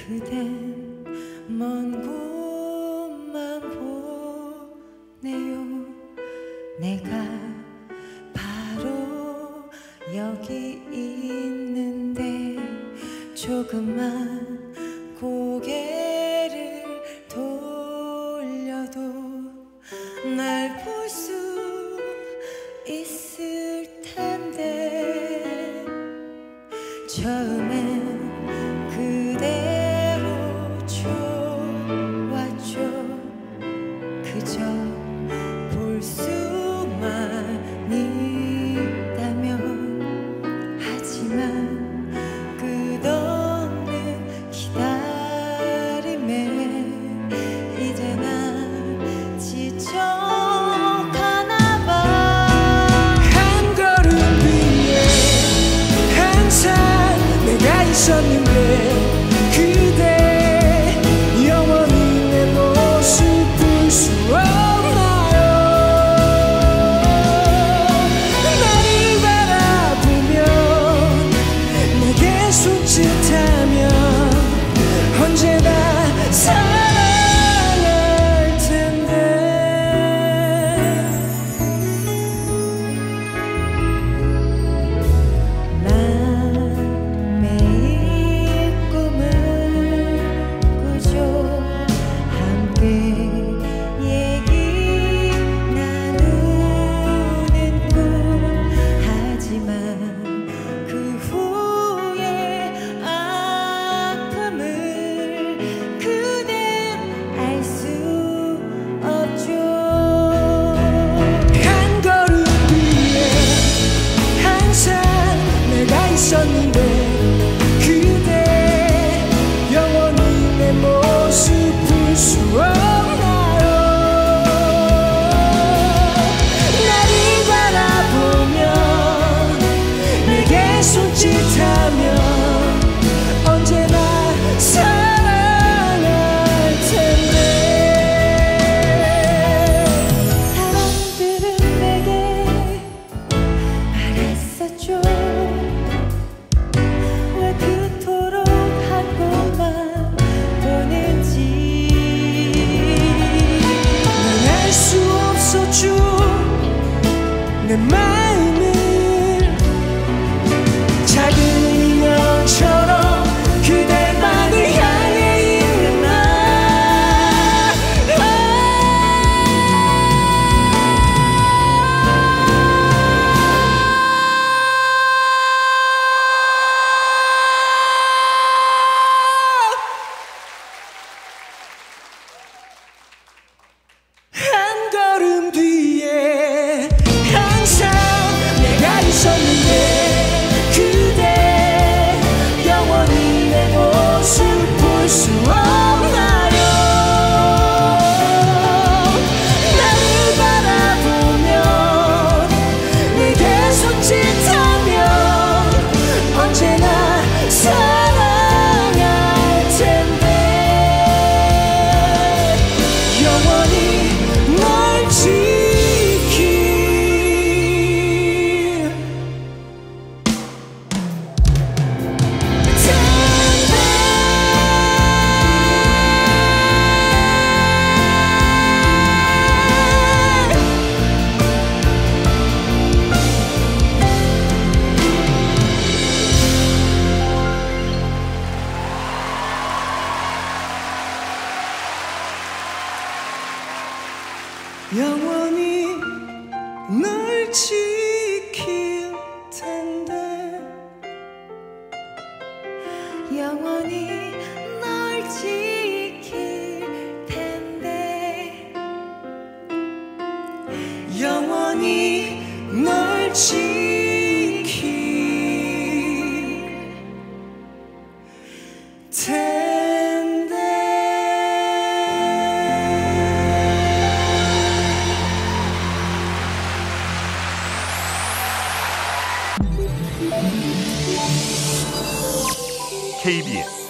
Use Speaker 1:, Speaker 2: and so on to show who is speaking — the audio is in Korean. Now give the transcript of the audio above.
Speaker 1: 그댄 먼 곳만 보네요. 내가 바로 여기 있는데 조금만 고개를 돌려도 날 볼 수 있을 텐데 처음엔 그대로 좋았죠. 그저 볼 수만 있다면. 하지만 끝없는 기다림에 이제 난 지쳐가나봐.
Speaker 2: 한 걸음 뒤에 항상 내가 있었는데 그대 영원히 내 모습 볼 수 없나요? 나를 바라보면 내게 손짓하면 언제나 사랑할 텐데.
Speaker 1: 난 매일 꿈을 꾸죠. 함께 얘기 나누는 꿈. 하지만 그 후에 아픔을 그댄 알 수 없죠.
Speaker 2: 한 걸음 뒤에 항상 내가 있었는데 그대 영원히 내 모습 볼 수 없나요? 나를 바라보면 내게 손짓하면 언제나 사랑할 텐데.
Speaker 1: 사람들은 내게 말했었죠. 왜 그토록 한 곳만 보는지.
Speaker 2: 난 알 수 없었죠. 내 마음을 작은 인형처럼 그대만을 향해 있나. 한 걸음 뒤에 항상 내가 있었는데 그대 영원히 내 모습 볼 수 없나요? 나를 바라보면 내게 손짓하면 언제나 사랑할 텐데. 영원히 널 지킬 영원히 널 지킬 텐데.
Speaker 1: 영원히 널 지킬 텐데.
Speaker 2: 영원히 널 지킬 텐데.
Speaker 3: KBS